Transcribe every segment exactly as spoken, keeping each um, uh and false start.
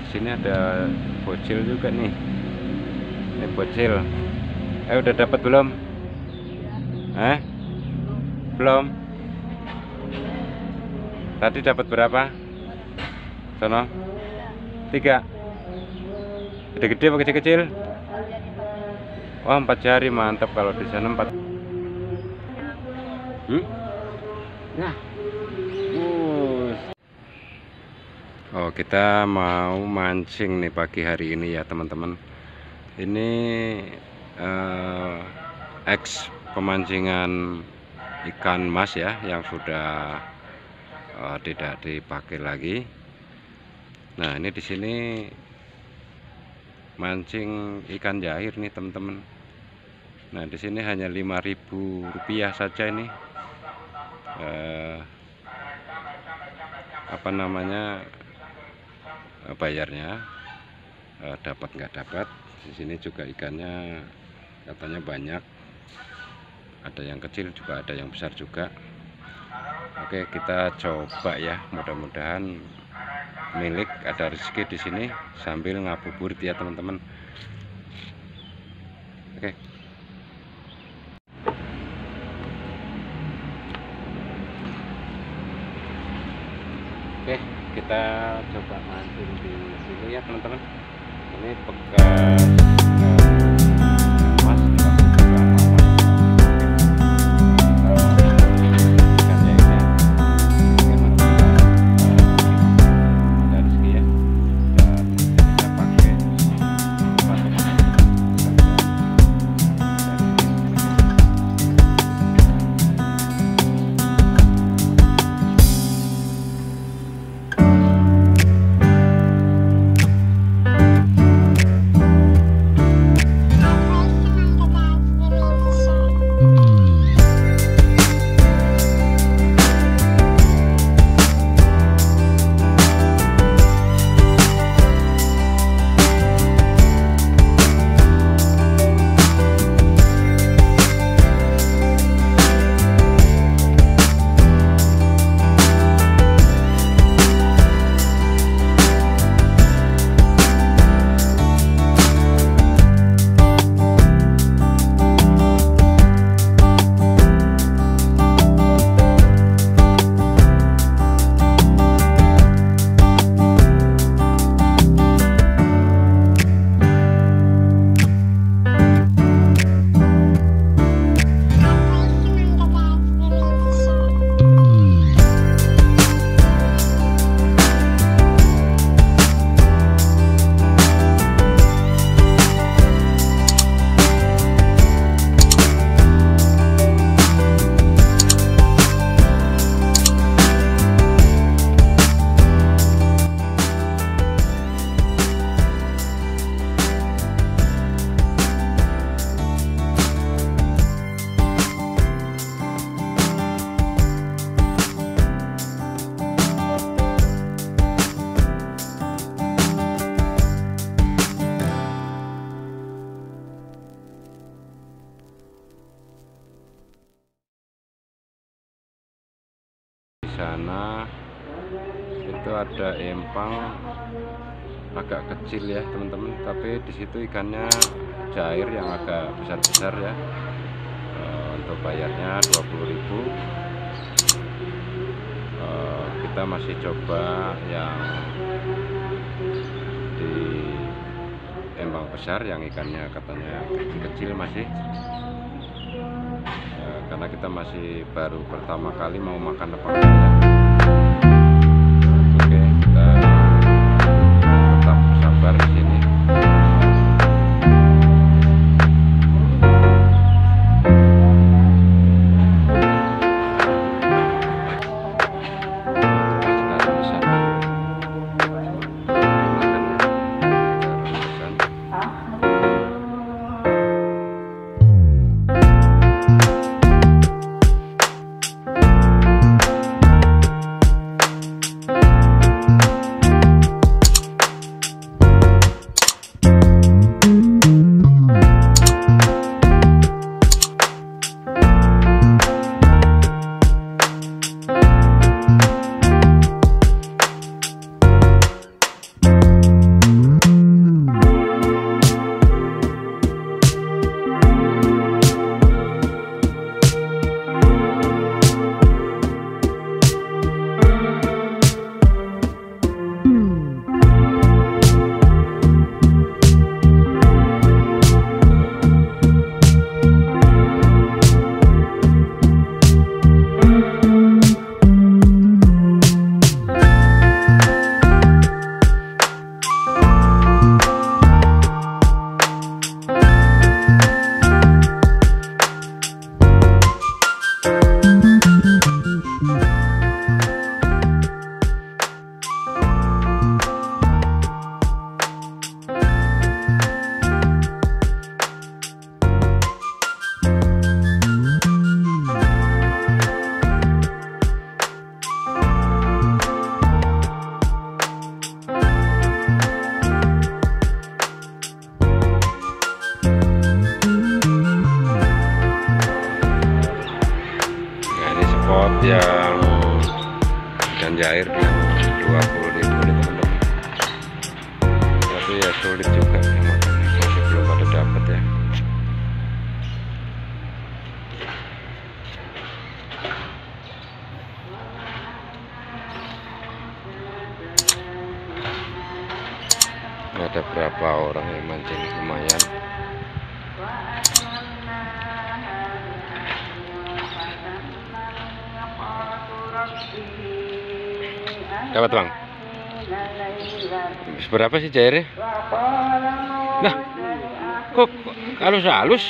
sini ada bocil juga nih. Ini bocil. Eh udah dapat belum? Eh? Belum. Tadi dapat berapa? Sono? Tiga. Gede-gede apa kecil-kecil? Wah, empat jari, mantap. Kalau di sana empat. Hmm? Nah. Oh, kita mau mancing nih pagi hari ini ya teman-teman. Ini eh, eks pemancingan ikan mas ya, yang sudah eh, tidak dipakai lagi. Nah, ini di sini mancing ikan jair nih teman-teman. Nah, di sini hanya lima ribu rupiah saja ini. Eh, apa namanya eh, bayarnya, eh, dapat nggak dapat. Di sini juga ikannya katanya banyak. Ada yang kecil juga, ada yang besar juga. Oke, kita coba ya. Mudah-mudahan milik ada rezeki di sini sambil ngabuburit ya teman-teman. Oke. Oke, kita coba mancing di sini ya teman-teman. Ini bekas mas sana itu ada empang agak kecil ya teman-teman, tapi di situ ikannya jair yang agak besar-besar ya. E, untuk bayarnya dua puluh ribu. E, kita masih coba yang di empang besar yang ikannya katanya kecil-kecil masih. Karena kita masih baru pertama kali mau makan apa ya. Oke, kita tetap sabar di sini. cair dua puluh ribu nih teman-teman, tapi ya sulit juga masih belum ada dapat ya. Ada berapa orang yang mancing, lumayan. Dapat bang? Seberapa sih cairnya? Nah, kok halus-halus?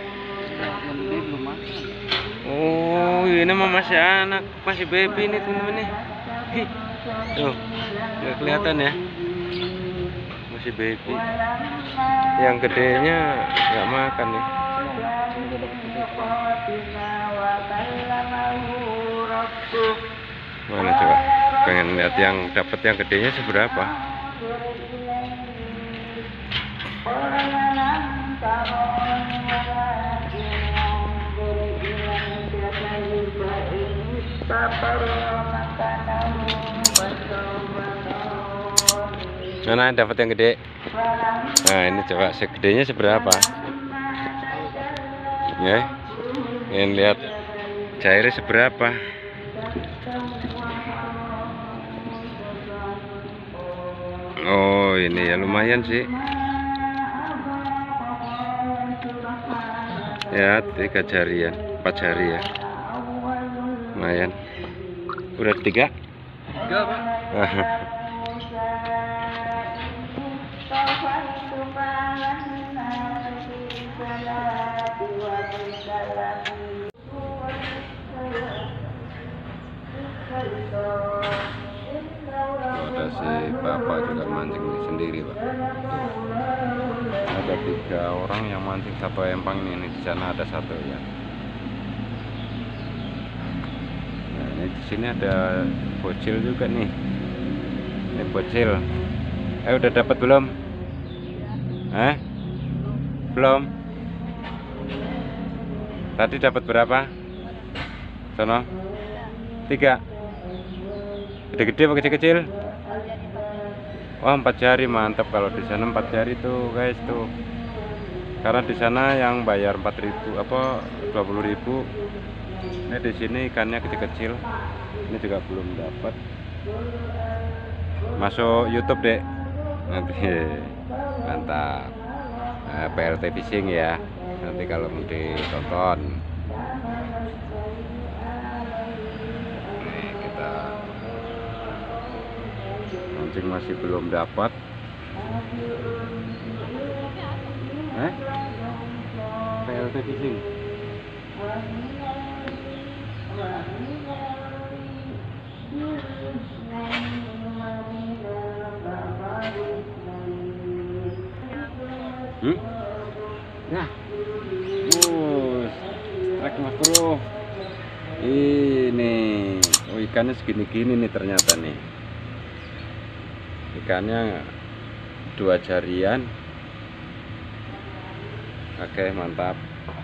Oh, ini mah masih anak, masih baby nih teman-teman nih. Tuh, nggak kelihatan ya? Masih baby. Yang gedenya nggak makan nih. Mana coba? Pengen lihat yang dapat yang gedenya seberapa? Mana dapat yang gede? Nah ini coba segedenya seberapa? Ya, ingin lihat cairnya seberapa? Oh ini ya lumayan sih. Ya tiga jarian, empat jari ya. Lumayan. Udah tiga? Tiga pak. Ada si bapak juga mancing sendiri pak. Ada tiga orang yang mancing satu empang ini. Di sana ada satu ya. Nah ini di sini ada bocil juga nih. Ini bocil. Eh udah dapat belum? Eh? Belum. Tadi dapat berapa? Sono? Tiga. Gede-gede apa kecil-kecil? Wah, empat jari, mantap. Kalau di sana empat jari tuh guys tuh. Karena di sana yang bayar empat ribu apa dua puluh ribu. Ini di sini ikannya kecil-kecil. Ini juga belum dapat. Masuk YouTube deh. Nanti mantap. Nah, P L T Fishing ya. Nanti kalau mau ditonton. Nih kita mancing masih belum dapat. Eh? P L T Fishing. Hmm? Ya. Bus. Trek Mas Bro. Ini, oh ikannya segini-gini nih ternyata nih. Ikannya dua jarian. Oke, mantap.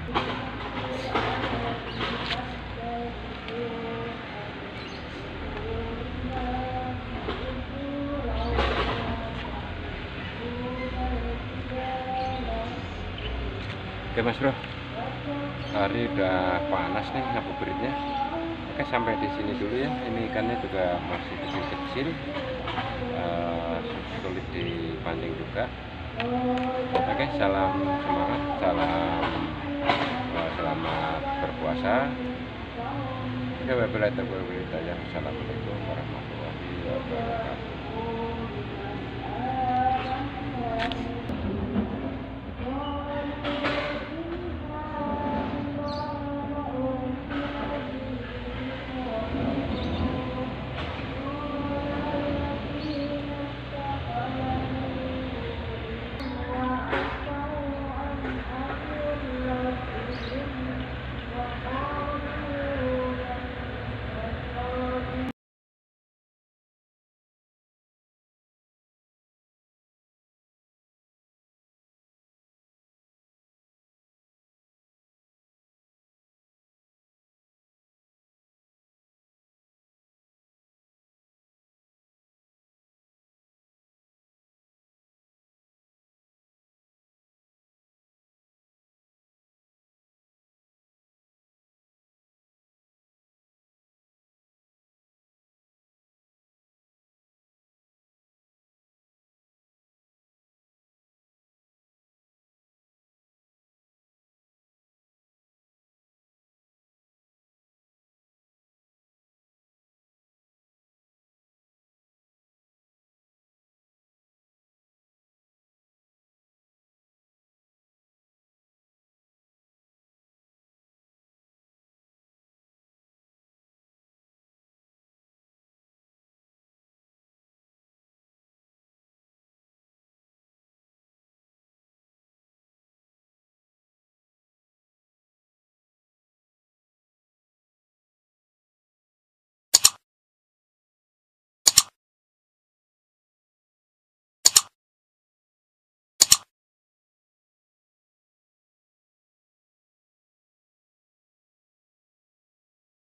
Oke Mas Bro, hari udah panas nih ngabuburitnya. Oke, sampai di sini dulu ya. Ini ikannya juga masih kecil-kecil, uh, sulit dipancing juga. Oke, salam semangat, salam uh, selamat berpuasa. Oke, wabillahi taufiq wal hidayah. Assalamualaikum warahmatullahi wabarakatuh.